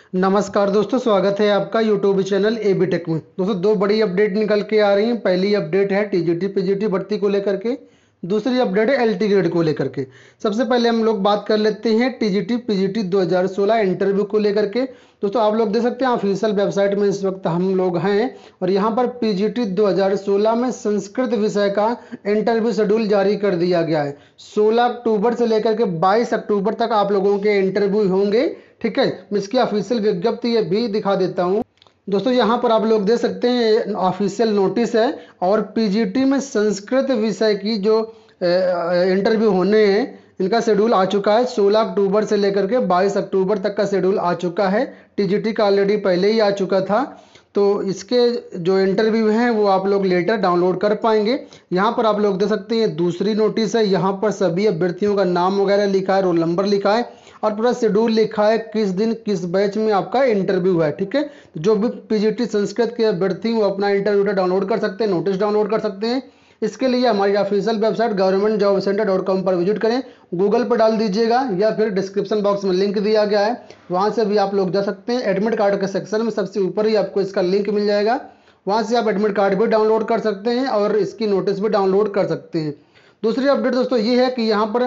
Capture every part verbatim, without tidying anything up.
नमस्कार दोस्तों, स्वागत है आपका YouTube channel A B tech में। दोस्तों दो बड़ी अपडेट निकल के आ रही हैं। पहली अपडेट है टीजीटी पीजीटी भर्ती को लेकर के, दूसरी अपडेट है एलटी ग्रेड को लेकर के। सबसे पहले हम लोग बात कर लेते हैं टीजीटी पीजीटी दो हज़ार सोलह इंटरव्यू को लेकर के। दोस्तों आप लोग देख सकते हैं ऑफिशियल वेबसाइट में इस वक्त हम लोग हैं और यहाँ पर पीजीटी दो हज़ार सोलह में संस्कृत विषय का इंटरव्यू शेड्यूल जारी कर दिया गया है। सोलह अक्टूबर से लेकर के बाईस अक्टूबर तक आप लोगों के इंटरव्यू होंगे। ठीक है, मैं इसकी ऑफिशियल विज्ञप्ति भी दिखा देता हूँ। दोस्तों यहाँ पर आप लोग देख सकते हैं ऑफिशियल नोटिस है और पीजीटी में संस्कृत विषय की जो इंटरव्यू होने हैं इनका शेड्यूल आ चुका है। सोलह अक्टूबर से लेकर के बाईस अक्टूबर तक का शेड्यूल आ चुका है। टीजीटी का ऑलरेडी पहले ही आ चुका था, तो इसके जो इंटरव्यू हैं वो आप लोग लेटर डाउनलोड कर पाएंगे। यहाँ पर आप लोग देख सकते हैं दूसरी नोटिस है, यहाँ पर सभी अभ्यर्थियों का नाम वगैरह लिखा है, रोल नंबर लिखा है और पूरा शेड्यूल लिखा है किस दिन किस बैच में आपका इंटरव्यू है। ठीक है, जो भी पीजीटी संस्कृत के अभ्यर्थी वो अपना इंटरव्यू डाउनलोड कर सकते हैं, नोटिस डाउनलोड कर सकते हैं। इसके लिए हमारी official website government job centre dot com पर विजिट करें, गूगल पर डाल दीजिएगा या फिर डिस्क्रिप्शन बॉक्स में लिंक दिया गया है, वहाँ से भी आप लोग जा सकते हैं। एडमिट कार्ड के सेक्शन में सबसे ऊपर ही आपको इसका लिंक मिल जाएगा, वहाँ से आप एडमिट कार्ड भी डाउनलोड कर सकते हैं और इसकी नोटिस भी डाउनलोड कर सकते हैं। दूसरी अपडेट दोस्तों ये है कि यहाँ पर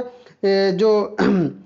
जो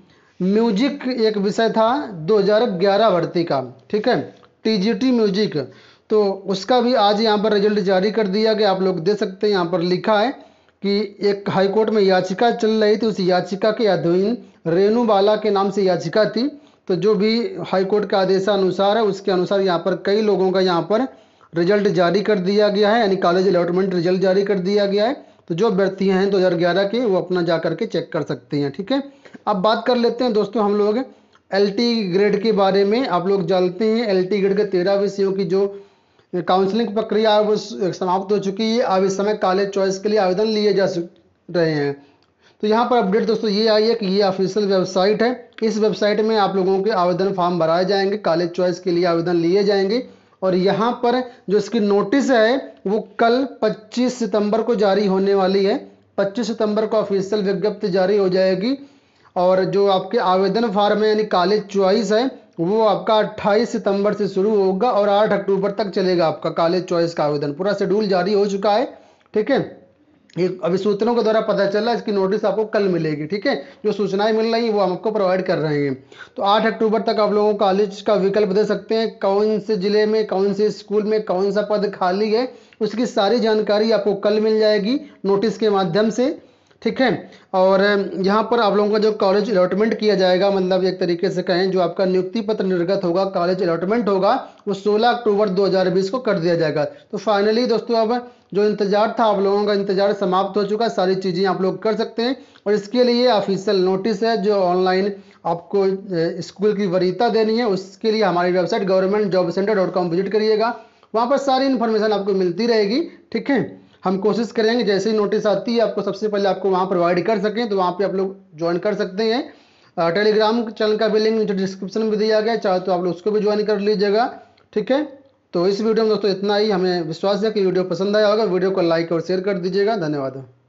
म्यूजिक एक विषय था दो हज़ार ग्यारह भर्ती का, ठीक है, टीजीटी म्यूजिक, तो उसका भी आज यहाँ पर रिजल्ट जारी कर दिया गया। आप लोग देख सकते हैं यहाँ पर लिखा है कि एक हाईकोर्ट में याचिका चल रही थी, उस याचिका के अधीन रेणु बाला के नाम से याचिका थी। तो जो भी हाईकोर्ट का आदेशानुसार है उसके अनुसार यहाँ पर कई लोगों का यहाँ पर रिजल्ट जारी कर दिया गया है, यानी कॉलेज अलॉटमेंट रिजल्ट जारी कर दिया गया है। तो जो अभ्यर्थी हैं दो हज़ार ग्यारह के वो अपना जा करके चेक कर सकते हैं। ठीक है, अब बात कर लेते हैं दोस्तों हम लोग एलटी ग्रेड के बारे में। आप लोग जानते हैं एलटी ग्रेड के तेरह विषयों की जो काउंसलिंग प्रक्रिया वो समाप्त हो चुकी है। अब इस समय कॉलेज चॉइस के लिए आवेदन लिए जा रहे हैं। तो यहाँ पर अपडेट दोस्तों ये आई है कि ये ऑफिशियल वेबसाइट है, इस वेबसाइट में आप लोगों के आवेदन फॉर्म भराए जाएंगे, कॉलेज चॉइस के लिए आवेदन लिए जाएंगे और यहाँ पर जो इसकी नोटिस है वो कल पच्चीस सितंबर को जारी होने वाली है। पच्चीस सितंबर को ऑफिशियल विज्ञप्ति जारी हो जाएगी और जो आपके आवेदन फॉर्म है यानी कॉलेज चॉइस है वो आपका अट्ठाईस सितंबर से शुरू होगा और आठ अक्टूबर तक चलेगा आपका कॉलेज चॉइस का आवेदन। पूरा शेड्यूल जारी हो चुका है। ठीक है, ये अभी सूत्रों के द्वारा पता चला, इसकी नोटिस आपको कल मिलेगी। ठीक है, जो सूचनाएं मिल रही हैं वो हम आपको प्रोवाइड कर रहे हैं। तो आठ अक्टूबर तक आप लोगों को कॉलेज का विकल्प दे सकते हैं, कौन से जिले में कौन से स्कूल में कौन सा पद खाली है उसकी सारी जानकारी आपको कल मिल जाएगी नोटिस के माध्यम से। ठीक है, और यहाँ पर आप लोगों का जो कॉलेज अलॉटमेंट किया जाएगा, मतलब एक तरीके से कहें जो आपका नियुक्ति पत्र निर्गत होगा, कॉलेज अलॉटमेंट होगा, वो सोलह अक्टूबर दो हज़ार बीस को कर दिया जाएगा। तो फाइनली दोस्तों अब जो इंतजार था आप लोगों का इंतजार समाप्त हो चुका है, सारी चीज़ें आप लोग कर सकते हैं। और इसके लिए ऑफिशियल नोटिस है जो ऑनलाइन आपको स्कूल की वरीयता देनी है, उसके लिए हमारी website government job centre dot com visit करिएगा, वहाँ पर सारी इन्फॉर्मेशन आपको मिलती रहेगी। ठीक है, हम कोशिश करेंगे जैसे ही नोटिस आती है आपको सबसे पहले आपको वहाँ प्रोवाइड कर सकें, तो वहाँ पे आप लोग ज्वाइन कर सकते हैं। टेलीग्राम चैनल का भी लिंक नीचे डिस्क्रिप्शन में दिया गया है, चाहे तो आप लोग उसको भी ज्वाइन कर लीजिएगा। ठीक है, तो इस वीडियो में दोस्तों इतना ही। हमें विश्वास है कि वीडियो पसंद आया होगा, वीडियो को लाइक और शेयर कर दीजिएगा। धन्यवाद।